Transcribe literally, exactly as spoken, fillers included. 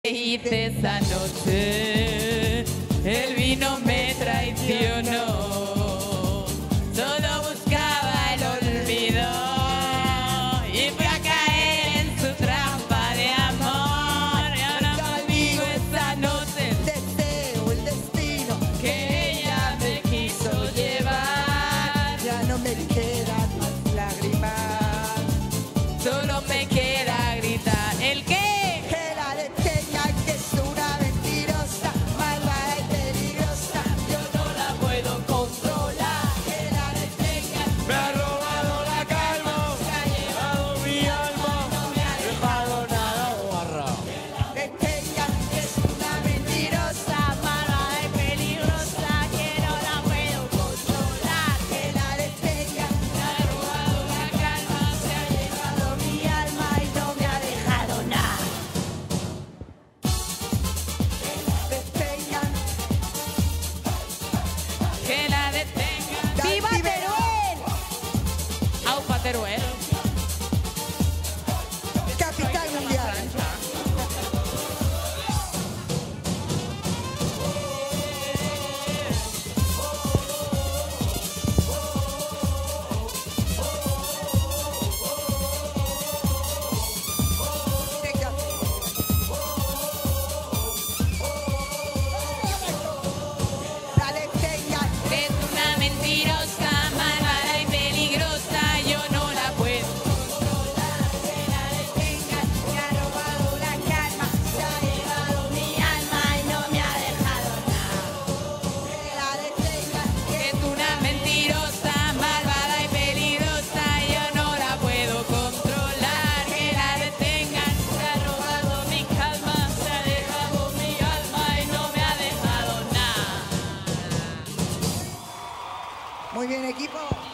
hice esa noche, el vino me traicionó, solo buscaba el olvido y fui a caer en su trampa de amor. Y ahora maldigo esa noche, Deseo el destino que ella me quiso llevar. ya no me quedan más lágrimas, Solo me queda gritar, ¿el qué? que la detengan, que es una mentirosa, malvada y peligrosa. Yo no la puedo controlar, que la detengan. Me ha robado la calma, Se ha llevado mi alma, no me ha dejado nada guarra. detengan, que es una mentirosa, malvada y peligrosa, que no la puedo controlar, que la detengan. Me ha robado la calma, se ha llevado Mi alma y no me ha dejado nada. Detengan. que la detengan. ¡Viva Teruel! Aupa Teruel. Capital mundial. La detengan. Que es una mentirosa, malvada y peligrosa, yo no la puedo. Que la detengan. Me ha robado la calma, se ha llevado mi alma y no me ha dejado nada. Que la detengan. Que es una mentirosa, malvada y peligrosa, yo no la puedo controlar. Que la detengan. Se ha robado mi calma, se ha llevado mi alma y no me ha dejado nada. Muy bien, equipo.